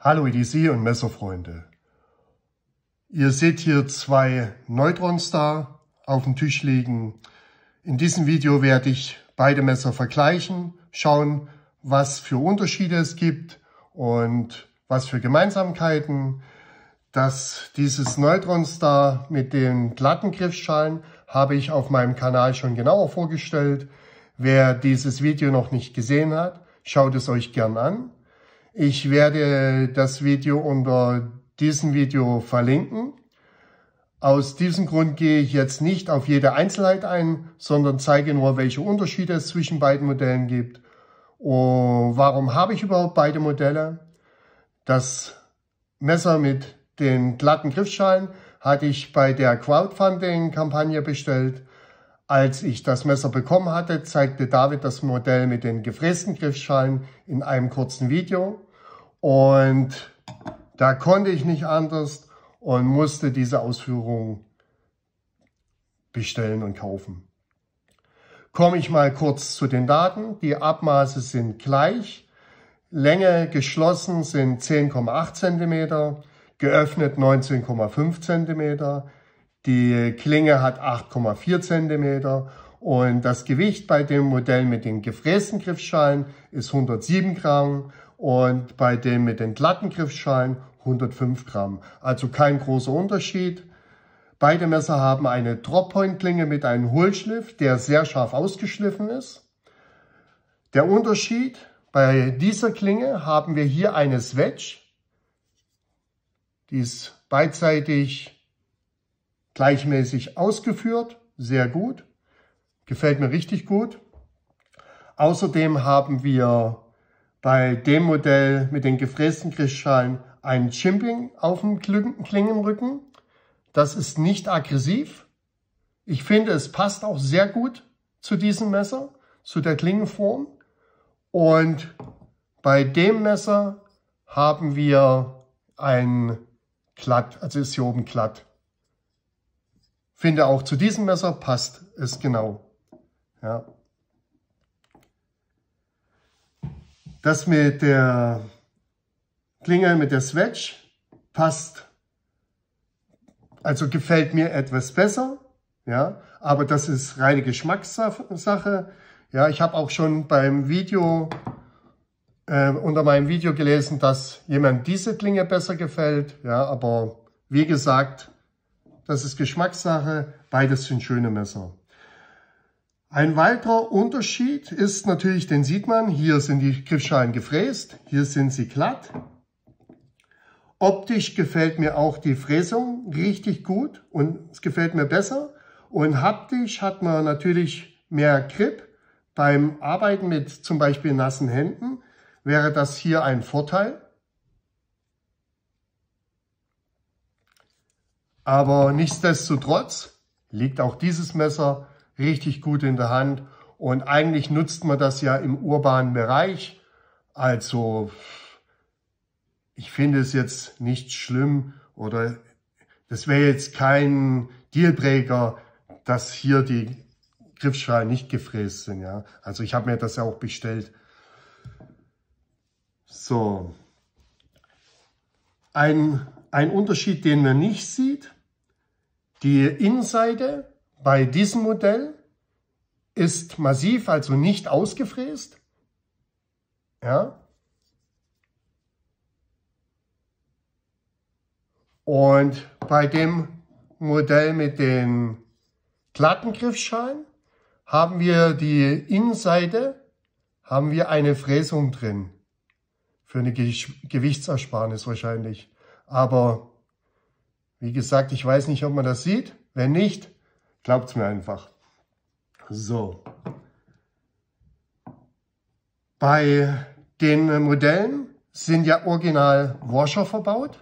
Hallo EDC und Messerfreunde. Ihr seht hier zwei Neutron-Star auf dem Tisch liegen. In diesem Video werde ich beide Messer vergleichen, schauen, was für Unterschiede es gibt und was für Gemeinsamkeiten. Dieses Neutron-Star mit den glatten Griffschalen habe ich auf meinem Kanal schon genauer vorgestellt. Wer dieses Video noch nicht gesehen hat, schaut es euch gern an. Ich werde das Video unter diesem Video verlinken. Aus diesem Grund gehe ich jetzt nicht auf jede Einzelheit ein, sondern zeige nur, welche Unterschiede es zwischen beiden Modellen gibt. Und warum habe ich überhaupt beide Modelle? Das Messer mit den glatten Griffschalen hatte ich bei der Crowdfunding-Kampagne bestellt. Als ich das Messer bekommen hatte, zeigte David das Modell mit den gefrästen Griffschalen in einem kurzen Video. Und da konnte ich nicht anders und musste diese Ausführung bestellen und kaufen. Komme ich mal kurz zu den Daten. Die Abmaße sind gleich. Länge geschlossen sind 10,8 cm, geöffnet 19,5 cm. Die Klinge hat 8,4 cm und das Gewicht bei dem Modell mit den gefrästen Griffschalen ist 107 Gramm und bei dem mit den glatten Griffschalen 105 Gramm. Also kein großer Unterschied. Beide Messer haben eine Drop-Point-Klinge mit einem Hohlschliff, der sehr scharf ausgeschliffen ist. Der Unterschied: Bei dieser Klinge haben wir hier eine Swedge. Die ist beidseitig gleichmäßig ausgeführt, sehr gut, gefällt mir richtig gut. Außerdem haben wir bei dem Modell mit den gefrästen Griffschalen ein Chimping auf dem Klingenrücken. Das ist nicht aggressiv. Ich finde, es passt auch sehr gut zu diesem Messer, zu der Klingenform. Und bei dem Messer haben wir ein glatt, also ist hier oben glatt. Finde auch zu diesem Messer passt es genau. Ja. Das mit der Klinge, mit der Swedge passt, also gefällt mir etwas besser. Ja, aber das ist reine Geschmackssache. Ja, ich habe auch schon beim Video, unter meinem Video gelesen, dass jemand diese Klinge besser gefällt. Ja, aber wie gesagt, das ist Geschmackssache, beides sind schöne Messer. Ein weiterer Unterschied ist natürlich, den sieht man, hier sind die Griffschalen gefräst, hier sind sie glatt. Optisch gefällt mir auch die Fräsung richtig gut und es gefällt mir besser. Und haptisch hat man natürlich mehr Grip. Beim Arbeiten mit zum Beispiel nassen Händen wäre das hier ein Vorteil. Aber nichtsdestotrotz liegt auch dieses Messer richtig gut in der Hand und eigentlich nutzt man das ja im urbanen Bereich. Also ich finde es jetzt nicht schlimm oder das wäre jetzt kein Dealbreaker, dass hier die Griffschalen nicht gefräst sind. Ja? Also ich habe mir das ja auch bestellt. So, ein Unterschied, den man nicht sieht: Die Innenseite bei diesem Modell ist massiv, also nicht ausgefräst. Ja. Und bei dem Modell mit den glatten Griffschalen haben wir die Innenseite, haben wir eine Fräsung drin. Für eine Gewichtsersparnis wahrscheinlich. Aber wie gesagt, ich weiß nicht, ob man das sieht. Wenn nicht, glaubt es mir einfach. So. Bei den Modellen sind ja original Washer verbaut.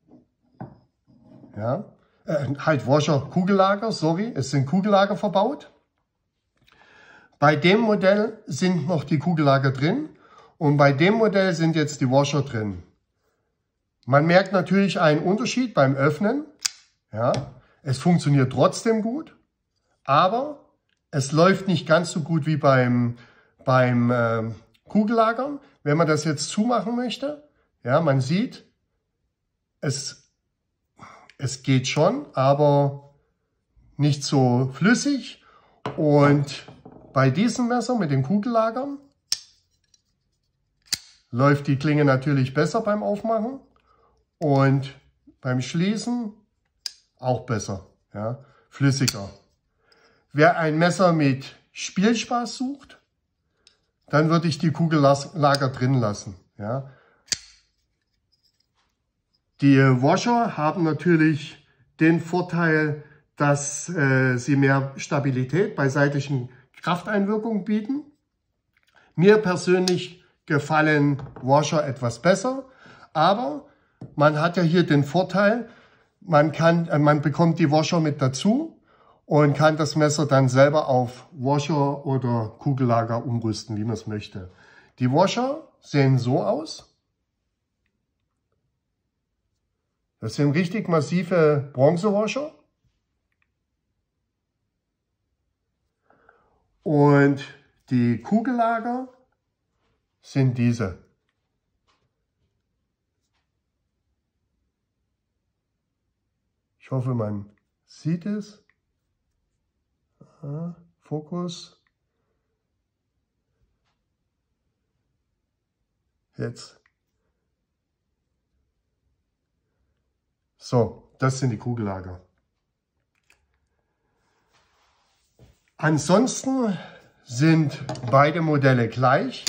Ja, halt Washer, Kugellager, sorry, es sind Kugellager verbaut. Bei dem Modell sind noch die Kugellager drin und bei dem Modell sind jetzt die Washer drin. Man merkt natürlich einen Unterschied beim Öffnen. Ja, es funktioniert trotzdem gut, aber es läuft nicht ganz so gut wie beim Kugellagern. Wenn man das jetzt zumachen möchte, ja, man sieht, Es geht schon, aber nicht so flüssig. Und bei diesem Messer mit den Kugellagern läuft die Klinge natürlich besser beim Aufmachen und beim Schließen auch besser, ja, flüssiger. Wer ein Messer mit Spielspaß sucht, dann würde ich die Kugellager drin lassen. Ja. Die Washer haben natürlich den Vorteil, dass sie mehr Stabilität bei seitlichen Krafteinwirkungen bieten. Mir persönlich gefallen Washer etwas besser, aber man hat ja hier den Vorteil, man bekommt die Washer mit dazu und kann das Messer dann selber auf Washer oder Kugellager umrüsten, wie man es möchte. Die Washer sehen so aus. Das sind richtig massive Bronzewasher. Und die Kugellager sind diese. Ich hoffe, man sieht es. Aha, Fokus. Jetzt. So, das sind die Kugellager. Ansonsten sind beide Modelle gleich.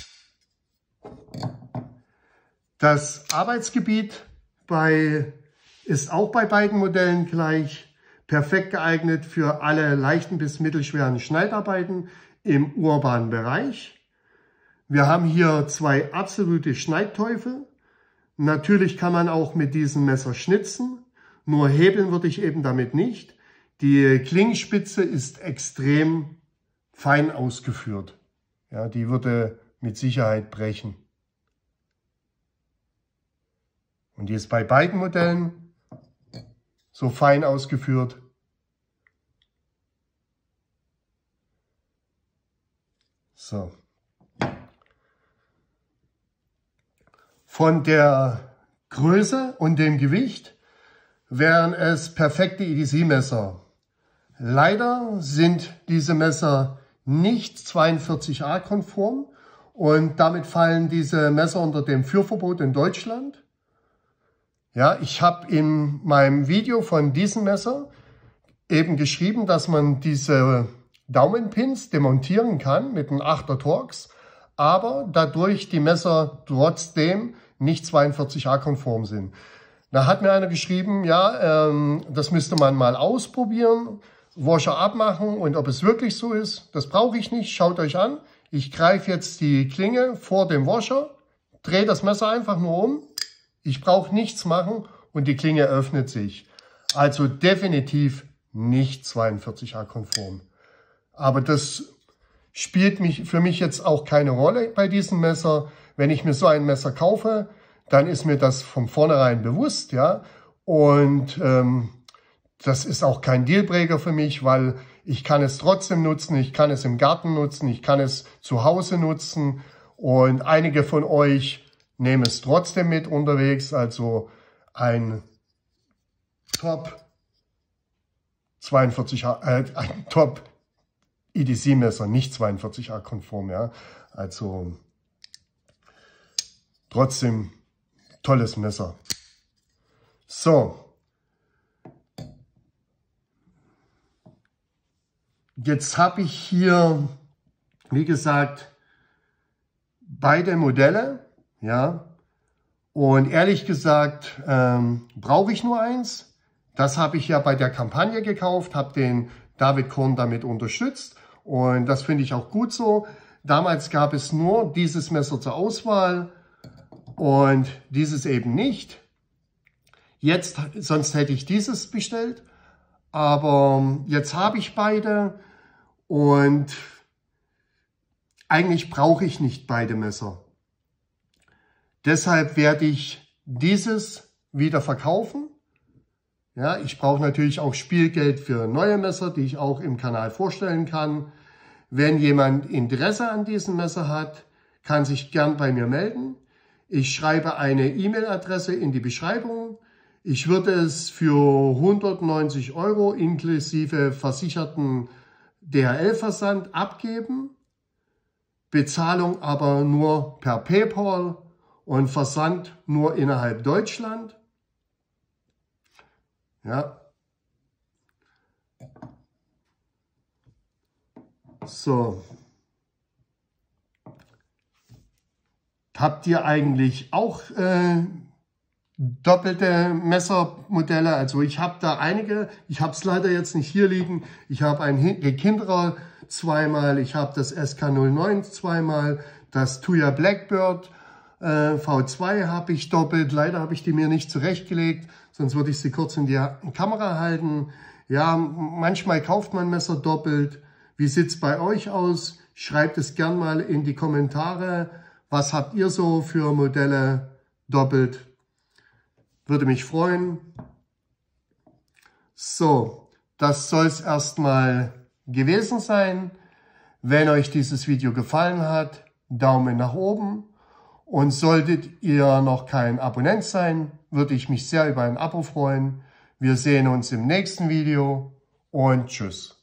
Das Arbeitsgebiet ist auch bei beiden Modellen gleich. Perfekt geeignet für alle leichten bis mittelschweren Schneidarbeiten im urbanen Bereich. Wir haben hier zwei absolute Schneidteufel. Natürlich kann man auch mit diesem Messer schnitzen, nur hebeln würde ich eben damit nicht. Die Klingenspitze ist extrem fein ausgeführt. Ja, die würde mit Sicherheit brechen. Und die ist bei beiden Modellen so fein ausgeführt. So. Von der Größe und dem Gewicht wären es perfekte EDC-Messer. Leider sind diese Messer nicht 42A-konform und damit fallen diese Messer unter dem Führverbot in Deutschland. Ja, ich habe in meinem Video von diesem Messer eben geschrieben, dass man diese Daumenpins demontieren kann mit einem 8er Torx, aber dadurch die Messer trotzdem nicht 42A-konform sind. Da hat mir einer geschrieben, ja, das müsste man mal ausprobieren, Washer abmachen und ob es wirklich so ist, das brauche ich nicht. Schaut euch an, ich greife jetzt die Klinge vor dem Washer, drehe das Messer einfach nur um, ich brauche nichts machen und die Klinge öffnet sich. Also definitiv nicht 42A-konform. Aber das spielt für mich jetzt auch keine Rolle bei diesem Messer. Wenn ich mir so ein Messer kaufe, dann ist mir das von vornherein bewusst, ja. Und das ist auch kein Dealbreaker für mich, weil ich kann es trotzdem nutzen, ich kann es im Garten nutzen, ich kann es zu Hause nutzen und einige von euch nehmen es trotzdem mit unterwegs, also ein Top 42A, ein Top EDC-Messer, nicht 42A-konform, ja. Also trotzdem tolles Messer. So. Jetzt habe ich hier, wie gesagt, beide Modelle, ja. Und ehrlich gesagt, brauche ich nur eins. Das habe ich ja bei der Kampagne gekauft, habe den David Korn damit unterstützt. Und das finde ich auch gut so. Damals gab es nur dieses Messer zur Auswahl und dieses eben nicht. Jetzt, sonst hätte ich dieses bestellt. Aber jetzt habe ich beide und eigentlich brauche ich nicht beide Messer. Deshalb werde ich dieses wieder verkaufen. Ja, ich brauche natürlich auch Spielgeld für neue Messer, die ich auch im Kanal vorstellen kann. Wenn jemand Interesse an diesem Messer hat, kann sich gern bei mir melden. Ich schreibe eine E-Mail-Adresse in die Beschreibung. Ich würde es für 190 € inklusive versicherten DHL-Versand abgeben, Bezahlung aber nur per PayPal und Versand nur innerhalb Deutschland. Ja. So. Habt ihr eigentlich auch doppelte Messermodelle? Also ich habe da einige, ich habe es leider jetzt nicht hier liegen. Ich habe ein Kindra zweimal, ich habe das SK09 zweimal, das Tuya Blackbird V2 habe ich doppelt. Leider habe ich die mir nicht zurechtgelegt, sonst würde ich sie kurz in die Kamera halten. Ja, manchmal kauft man Messer doppelt. Wie sieht es bei euch aus? Schreibt es gern mal in die Kommentare. Was habt ihr so für Modelle doppelt? Würde mich freuen. So, das soll es erstmal gewesen sein. Wenn euch dieses Video gefallen hat, Daumen nach oben. Und solltet ihr noch kein Abonnent sein, würde ich mich sehr über ein Abo freuen. Wir sehen uns im nächsten Video und tschüss.